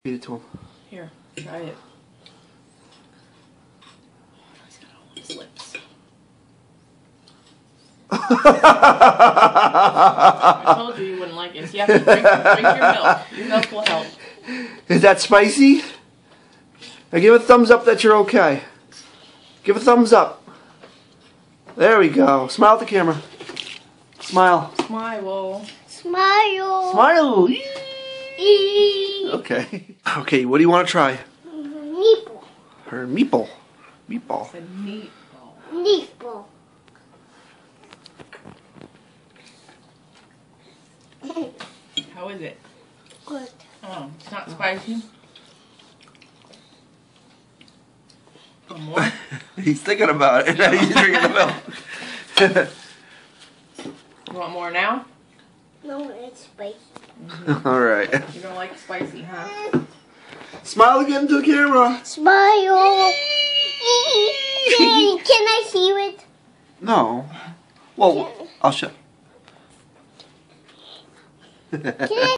Feed it to him. Here, try it. He's got all his lips. I told you you wouldn't like it. You have to drink your milk. Your milk will help. Is that spicy? Now give a thumbs up that you're okay. Give a thumbs up. There we go. Smile at the camera. Smile. Smile. Smile. Smile. Okay. Okay, what do you want to try? Meatball. Her meatball. Meatball. It's a meatball. Meatball. How is it? Good. Oh, it's not spicy. One more? He's thinking about it. He's drinking the milk. You want more now? No, it's spicy. All right. You don't like spicy, huh? Smile again to the camera. Smile. Can I see it? No. Well, I'll show. Can I